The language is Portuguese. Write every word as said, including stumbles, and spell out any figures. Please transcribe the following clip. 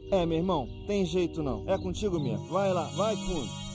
É, meu irmão, tem jeito não. É contigo mesmo. Vai lá, vai fundo.